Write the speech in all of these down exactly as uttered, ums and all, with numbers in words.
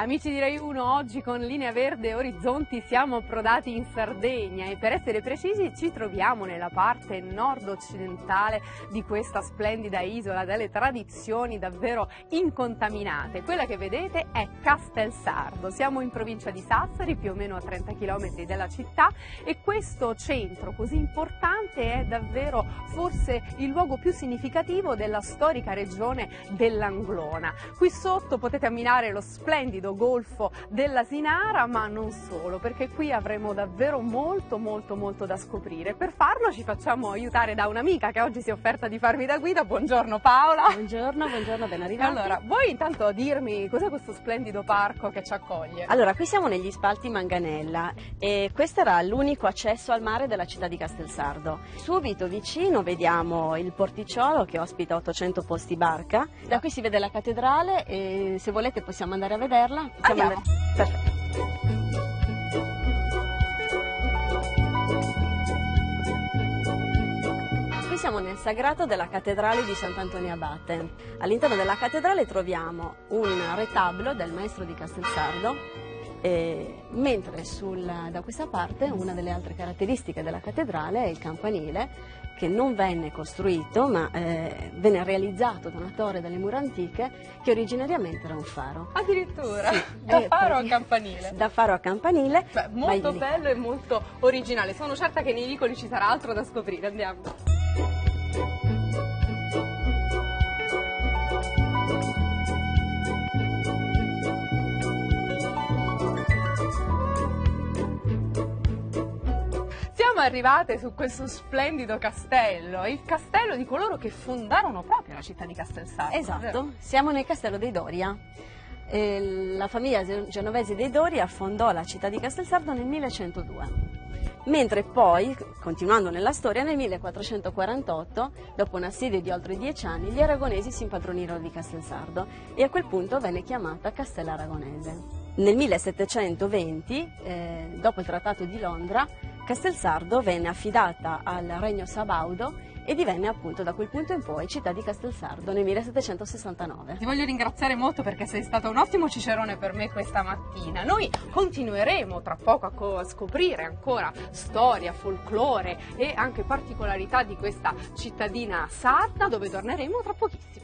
Amici di Rai uno, oggi con Linea Verde Orizzonti siamo approdati in Sardegna e per essere precisi ci troviamo nella parte nord-occidentale di questa splendida isola dalle tradizioni davvero incontaminate. Quella che vedete è Castelsardo, siamo in provincia di Sassari, più o meno a trenta chilometri dalla città, e questo centro così importante è davvero forse il luogo più significativo della storica regione dell'Anglona. Qui sotto potete ammirare lo splendido golfo dell'Asinara, ma non solo, perché qui avremo davvero molto molto molto da scoprire. Per farlo ci facciamo aiutare da un'amica che oggi si è offerta di farvi da guida. Buongiorno Paola. Buongiorno, buongiorno, ben arrivati. Allora, vuoi intanto dirmi cos'è questo splendido parco che ci accoglie? Allora, qui siamo negli Spalti Manganella e questo era l'unico accesso al mare della città di Castelsardo. Subito vicino vediamo il porticciolo che ospita ottocento posti barca. Da qui si vede la cattedrale e se volete possiamo andare a vederla. Possiamo Andiamo. andare... Perfetto. Qui siamo nel sagrato della cattedrale di Sant'Antonio Abate. All'interno della cattedrale troviamo un retablo del maestro di Castelsardo, e mentre sul, da questa parte una delle altre caratteristiche della cattedrale è il campanile, che non venne costruito ma eh, venne realizzato da una torre delle mura antiche che originariamente era un faro. Addirittura, Sì, da eh, faro a perché- campanile. Da faro a campanile. Beh, molto vai lì. bello e molto originale. Sono certa che nei vicoli ci sarà altro da scoprire. Andiamo. Siamo arrivate su questo splendido castello, il castello di coloro che fondarono proprio la città di Castelsardo. vero? Esatto, siamo nel castello dei Doria. Eh, la famiglia genovese dei Doria fondò la città di Castelsardo nel millecentodue, mentre poi, continuando nella storia, nel millequattrocentoquarantotto, dopo un assedio di oltre dieci anni, gli aragonesi si impadronirono di Castelsardo e a quel punto venne chiamata Castello Aragonese. Nel millesettecentoventi, eh, dopo il Trattato di Londra, Castelsardo venne affidata al Regno Sabaudo e divenne appunto da quel punto in poi città di Castelsardo nel millesettecentosessantanove. Ti voglio ringraziare molto perché sei stato un ottimo cicerone per me questa mattina. Noi continueremo tra poco a, co- a scoprire ancora storia, folklore e anche particolarità di questa cittadina sarda, dove torneremo tra pochissimo.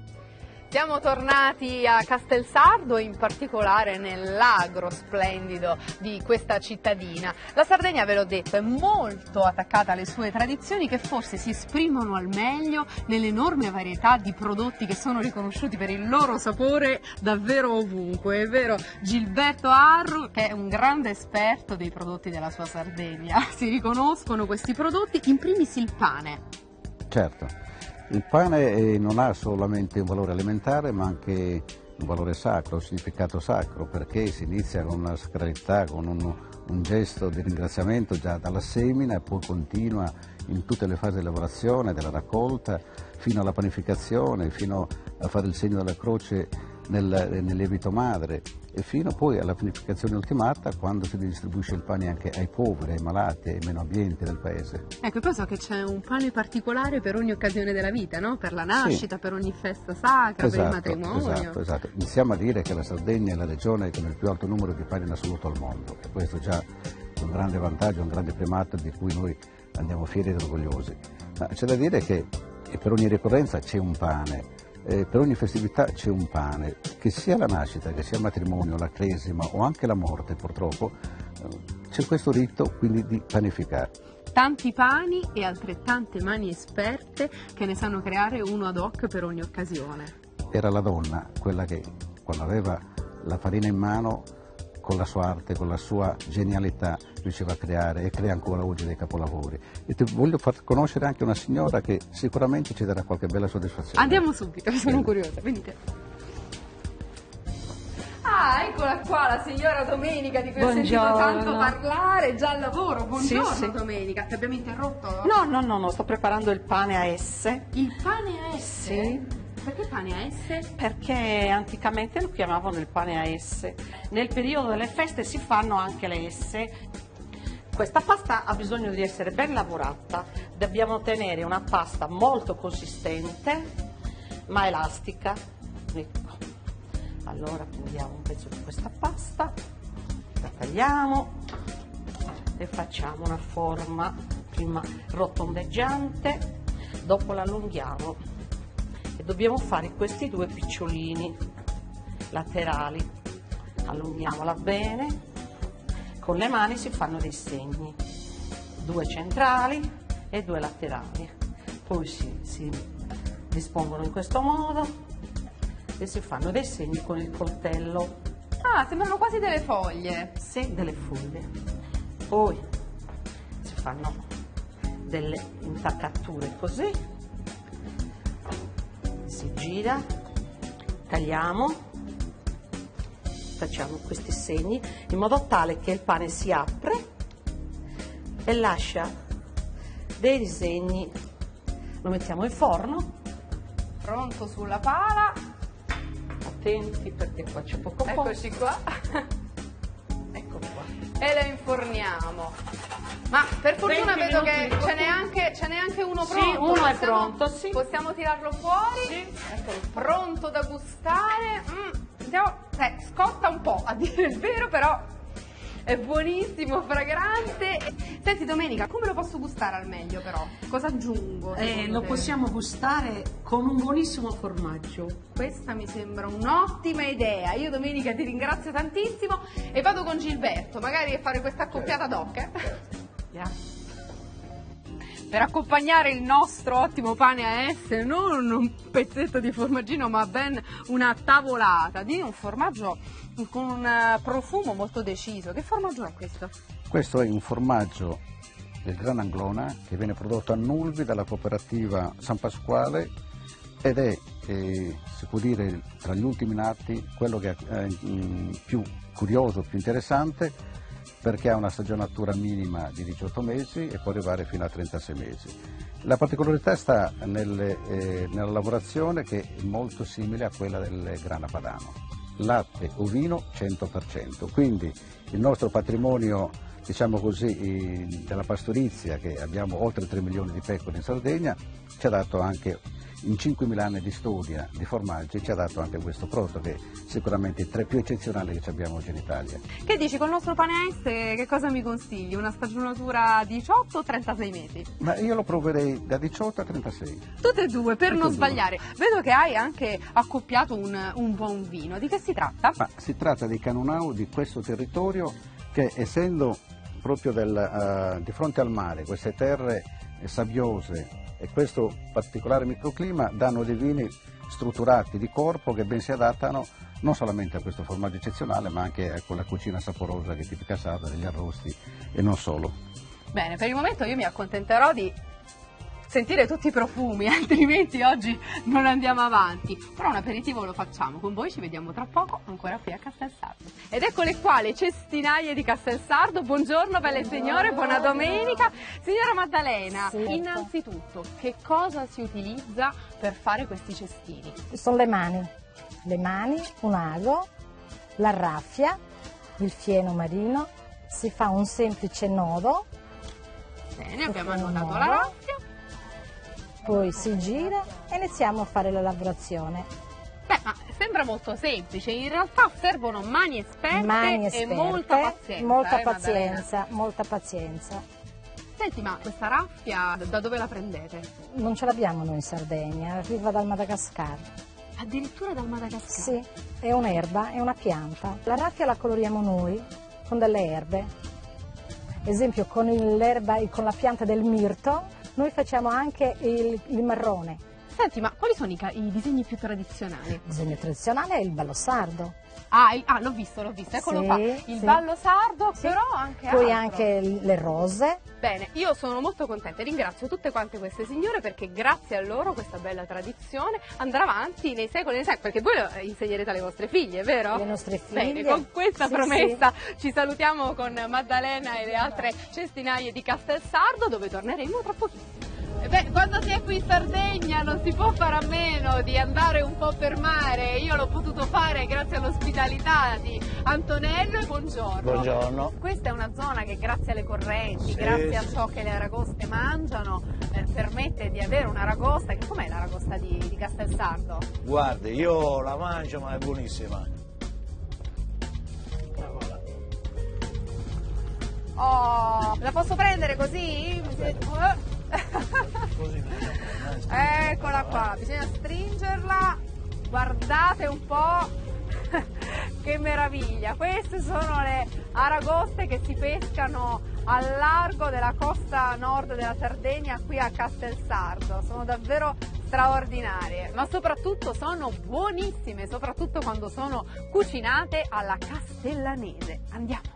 Siamo tornati a Castelsardo, in particolare nell'agro splendido di questa cittadina. La Sardegna, ve l'ho detto, è molto attaccata alle sue tradizioni, che forse si esprimono al meglio nell'enorme varietà di prodotti che sono riconosciuti per il loro sapore davvero ovunque. È vero, Gilberto Arru, che è un grande esperto dei prodotti della sua Sardegna. Si riconoscono questi prodotti, in primis il pane. Certo, il pane eh, non ha solamente un valore alimentare ma anche un valore sacro, un significato sacro, perché si inizia con una sacralità, con un, un gesto di ringraziamento già dalla semina e poi continua in tutte le fasi di lavorazione, della raccolta, fino alla panificazione, fino a fare il segno della croce nel, nel lievito madre e fino poi alla panificazione ultimata, quando si distribuisce il pane anche ai poveri, ai malati, ai meno abbienti del paese. Ecco, poi so che c'è un pane particolare per ogni occasione della vita, no? Per la nascita, Sì. per ogni festa sacra, Esatto, per il matrimonio. esatto, esatto. Iniziamo a dire che la Sardegna è la regione con il più alto numero di pani in assoluto al mondo, e questo già è un grande vantaggio, un grande primato di cui noi andiamo fieri ed orgogliosi. Ma c'è da dire che per ogni ricorrenza c'è un pane. Eh, per ogni festività c'è un pane, che sia la nascita, che sia il matrimonio, la cresima o anche la morte, purtroppo, eh, c'è questo rito quindi di panificare. Tanti pani e altrettante mani esperte che ne sanno creare uno ad hoc per ogni occasione. Era la donna quella che, quando aveva la farina in mano, con la sua arte, con la sua genialità, riusciva a creare e crea ancora oggi dei capolavori. E ti voglio far conoscere anche una signora che sicuramente ci darà qualche bella soddisfazione. Andiamo subito, sono Bene. curiosa, venite. Ah, eccola qua la signora Domenica di cui ho sentito Buongiorno. tanto parlare, già al lavoro. Buongiorno Sì, sì. Domenica, ti abbiamo interrotto? No, no, no, no, sto preparando il pane a S. Il pane a S? Sì. Perché pane a S? Perché anticamente lo chiamavano il pane a S. Nel periodo delle feste si fanno anche le S. Questa pasta ha bisogno di essere ben lavorata, dobbiamo ottenere una pasta molto consistente ma elastica. Ecco. Allora prendiamo un pezzo di questa pasta, la tagliamo e facciamo una forma prima rotondeggiante, dopo la allunghiamo e dobbiamo fare questi due picciolini laterali. Allunghiamola bene, con le mani si fanno dei segni, due centrali e due laterali, poi si, si dispongono in questo modo e si fanno dei segni con il coltello. Ah, sembrano quasi delle foglie. Sì, delle foglie. Poi si fanno delle intaccature così, si gira, tagliamo, facciamo questi segni in modo tale che il pane si apre e lascia dei disegni. Lo mettiamo in forno. Pronto sulla pala. Attenti perché qua c'è poco poco. Eccoci qua. Ecco qua. E le inforniamo. Ma per fortuna venti vedo che minuti, ce n'è anche, ce n'è anche uno Sì, pronto. uno è Possiamo- pronto, sì. Possiamo tirarlo fuori. Sì. Eccolo, pronto da gustare. Mm, andiamo- eh, scotta un po', a dire il vero, però è buonissimo, fragrante. Senti Domenica, come lo posso gustare al meglio però? Cosa aggiungo? Eh, secondo lo te? possiamo gustare con un buonissimo formaggio. Questa mi sembra un'ottima idea. Io Domenica ti ringrazio tantissimo e vado con Gilberto, magari a fare questa accoppiata doc. eh? Yeah. Per accompagnare il nostro ottimo pane a S, non un pezzetto di formaggino ma ben una tavolata di un formaggio con un eh, profumo molto deciso. Che formaggio è questo? Questo è un formaggio del Gran Anglona che viene prodotto a Nulvi dalla cooperativa San Pasquale ed è, eh, si può dire, tra gli ultimi nati quello che è eh, più curioso, più interessante, perché ha una stagionatura minima di diciotto mesi e può arrivare fino a trentasei mesi. La particolarità sta nelle, eh, nella lavorazione, che è molto simile a quella del grana padano. Latte ovino cento per cento, quindi il nostro patrimonio, diciamo così, della pastorizia, che abbiamo oltre tre milioni di pecore in Sardegna, ci ha dato anche, in cinquemila anni di storia di formaggi, ci ha dato anche questo prodotto che è sicuramente tra i più eccezionali che abbiamo oggi in Italia. Che dici, col nostro pane a S che cosa mi consigli? Una stagionatura diciotto o trentasei mesi? Ma io lo proverei da diciotto a trentasei. Tutte e due, per Tutte non e due. sbagliare. Vedo che hai anche accoppiato un, un buon vino. Di che si tratta? Ma si tratta di Canunau, di questo territorio che, essendo proprio del, eh, di fronte al mare, queste terre eh, sabbiose e questo particolare microclima, danno dei vini strutturati di corpo che ben si adattano non solamente a questo formaggio eccezionale, ma anche a quella cucina saporosa che è tipica sarda, degli arrosti e non solo. Bene, per il momento io mi accontenterò di sentire tutti i profumi, altrimenti oggi non andiamo avanti. Però un aperitivo lo facciamo, con voi ci vediamo tra poco ancora qui a Castelsardo. Ed eccole qua le cestinaie di Castelsardo. Buongiorno belle signore, buona domenica. Signora Maddalena, Sì. innanzitutto che cosa si utilizza per fare questi cestini? Sono le mani, le mani, un ago, la raffia, il fieno marino, si fa un semplice nodo, Bene, abbiamo Facciamo annotato un la nodo. raffia. poi si gira e iniziamo a fare la lavorazione. Beh, ma sembra molto semplice, in realtà servono mani esperte, Mani e esperte, molta pazienza. molta eh, Maddalena? pazienza, molta pazienza. Senti, ma questa raffia da dove la prendete? Non ce l'abbiamo noi in Sardegna, arriva dal Madagascar. Addirittura dal Madagascar? Sì, è un'erba, è una pianta. La raffia la coloriamo noi con delle erbe. Esempio, con l'erba e con la pianta del mirto noi facciamo anche il, il marrone. Senti, ma quali sono i, ca- i disegni più tradizionali? Il disegno tradizionale è il ballo sardo. Ah, il- ah, l'ho visto, l'ho visto, eccolo Sì, qua. Il sì. ballo sardo, Sì. però anche Poi altro. anche le rose. Bene, io sono molto contenta e ringrazio tutte quante queste signore perché grazie a loro questa bella tradizione andrà avanti nei secoli e nei secoli, perché voi lo insegnerete alle vostre figlie, vero? Le nostre figlie. Bene, con questa Sì, promessa ci salutiamo con Maddalena e le altre cestinaie di Castelsardo, dove torneremo tra pochissimo. E beh, quando si è qui in Sardegna non si può fare a meno di andare un po' per mare. Io l'ho potuto fare grazie all'ospitalità di Antonello e buongiorno. Buongiorno. Questa è una zona che grazie alle correnti, Sì, grazie a sì. ciò che le aragoste mangiano, eh, permette di avere un'aragosta. Che com'è l'aragosta di, di Castelsardo? Guardi, io la mangio ma è buonissima. Oh, la posso prendere così? Così. Eccola qua, bisogna stringerla, guardate un po', che meraviglia, queste sono le aragoste che si pescano al largo della costa nord della Sardegna qui a Castelsardo, sono davvero straordinarie, ma soprattutto sono buonissime, soprattutto quando sono cucinate alla castellanese. Andiamo!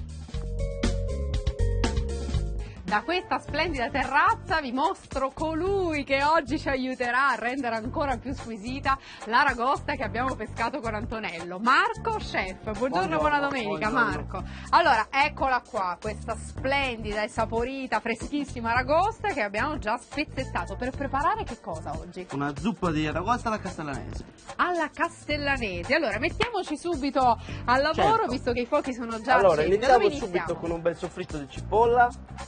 Da questa splendida terrazza vi mostro colui che oggi ci aiuterà a rendere ancora più squisita l'aragosta che abbiamo pescato con Antonello. Marco, chef. Buongiorno, Buongiorno, buona domenica, buongiorno. Marco. Allora, eccola qua, questa splendida e saporita, freschissima aragosta che abbiamo già spezzettato. Per preparare che cosa oggi? Una zuppa di aragosta alla castellanese. Alla castellanese. Allora, mettiamoci subito al lavoro, Certo. visto che i fuochi sono già Allora, accesi. Da iniziamo dove subito iniziamo? con un bel soffritto di cipolla,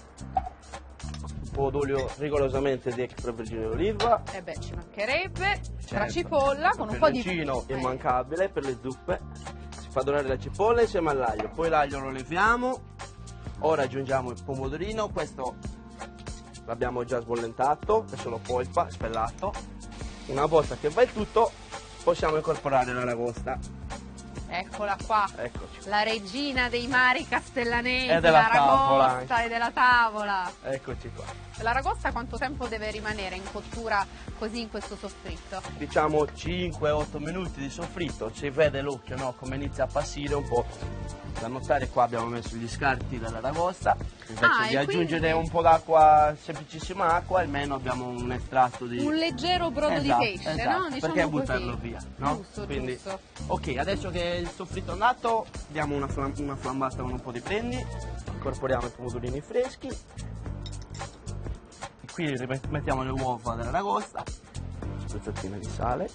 un po' d'olio rigorosamente di extravergine d'oliva, Eh beh, ci mancherebbe. La Certo. cipolla con un po' di... peperoncino Eh. immancabile per le zuppe. Si fa dorare la cipolla insieme all'aglio, poi l'aglio lo leviamo. Ora aggiungiamo il pomodorino, questo l'abbiamo già sbollentato, è solo polpa, spellato. Una volta che va il tutto, possiamo incorporare l'aragosta. Eccola qua, Eccoci. la regina dei mari castellanesi, E della tavola l'aragosta e della tavola. Eccoci qua. L'aragosta quanto tempo deve rimanere in cottura così in questo soffritto? Diciamo cinque otto minuti di soffritto, si vede l'occhio, no? Come inizia a passire un po'. Da notare qua abbiamo messo gli scarti dell'aragosta, invece Ah, di e aggiungere quindi- un po' d'acqua, semplicissima acqua, almeno abbiamo un estratto di... Un leggero brodo Esatto, di pesce, esatto, no? Diciamo perché così. buttarlo via, no? Giusto, Quindi, giusto. ok, adesso che il soffritto è andato, diamo una, flam- una flambata con un po' di penny, incorporiamo i pomodorini freschi, qui rimet- mettiamo le uova dell'aragosta, spezzettine di sale,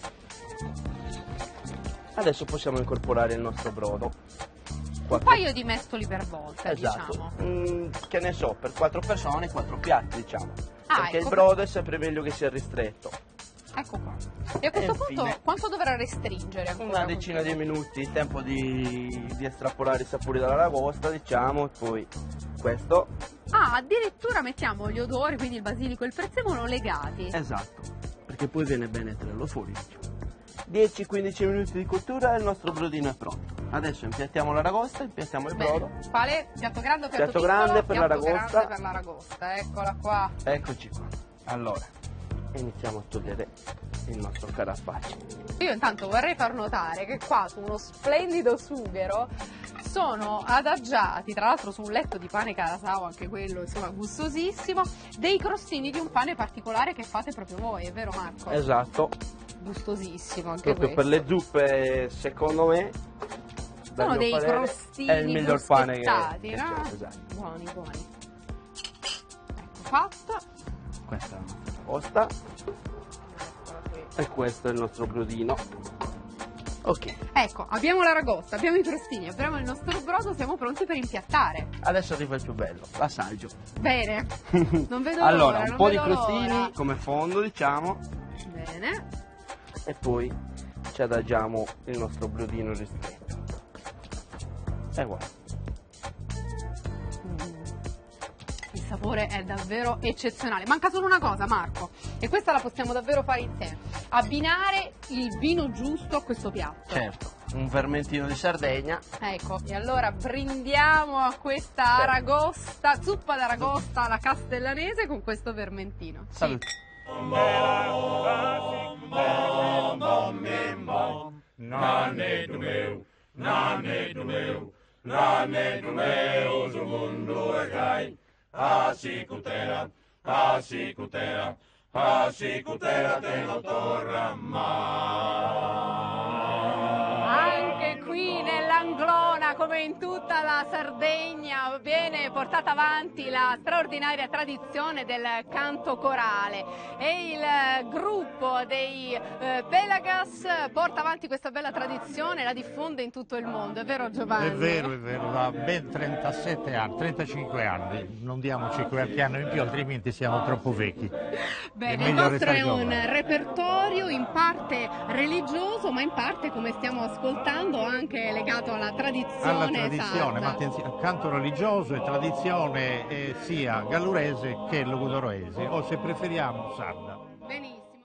adesso possiamo incorporare il nostro brodo. Un paio di mestoli per volta, Esatto, diciamo. Mm, che ne so, per quattro persone, quattro piatti, diciamo. Ah, Perché ecco. il brodo è sempre meglio che sia ristretto. Ecco qua. E a questo E punto infine- quanto dovrà restringere ancora? Una decina di minuti, il tempo di, di estrapolare i sapori dall'aragosta, diciamo, e poi questo. Ah, addirittura mettiamo gli odori, quindi il basilico e il prezzemolo legati. Esatto, perché poi viene bene tenerlo fuori, diciamo. dieci quindici minuti di cottura e il nostro brodino è pronto. Adesso impiattiamo l'aragosta, impiattiamo il brodo. Bene. Quale? Piatto grande o piatto, Piatto piccolo? grande per Piatto l'aragosta. grande per l'aragosta, eccola qua. Eccoci qua. Allora, iniziamo a togliere il nostro carapaccio. Io intanto vorrei far notare che qua su uno splendido sughero sono adagiati, tra l'altro su un letto di pane carasau, anche quello insomma gustosissimo, dei crostini di un pane particolare che fate proprio voi, è vero Marco? Esatto, Gustosissimo anche proprio questo. per le zuppe, secondo me, dal Sono mio dei parere, crostini è il miglior pane che, bruschettati, che no? c'è, esatto. Buoni, buoni. Ecco fatto. Questa è la nostra aragosta Eccola qui. e questo è il nostro brodino. Ok, Ecco, abbiamo l'aragosta, abbiamo i crostini, abbiamo il nostro brodo, siamo pronti per impiattare. adesso arriva il più bello, l'assaggio. Bene, non vedo Allora, l'ora, un non po' di vedo crostini l'ora. come fondo, diciamo, Bene. e poi ci adagiamo il nostro brodino ristretto. E guarda. Il sapore è davvero eccezionale. Manca solo una cosa, Marco, e questa la possiamo davvero fare insieme. Abbinare il vino giusto a questo piatto. Certo, un vermentino di Sardegna. Ecco, e allora brindiamo a questa aragosta, zuppa d'aragosta alla castellanese con questo vermentino. Sì. Salute. Nanedo meu, nanedo meu, nanedo meu, o mundo é gai. A sicutera, a sicutera, a sicutera te lo torra mai. Anche qui nell'Anglona, come in tutta la Sardegna, viene portata avanti la straordinaria tradizione del canto corale e il gruppo dei eh, Pelagas porta avanti questa bella tradizione e la diffonde in tutto il mondo, è vero Giovanni? È vero, è vero, da ben trentasette anni, trentacinque anni, non diamoci qualche anno in più altrimenti siamo troppo vecchi. Bene, il nostro è un repertorio in parte religioso ma in parte, come stiamo ascoltando, anche legato alla tradizione alla tradizione, sarda. ma attenzione, canto religioso e tradizione eh, sia gallurese che logudoroese, o se preferiamo sarda.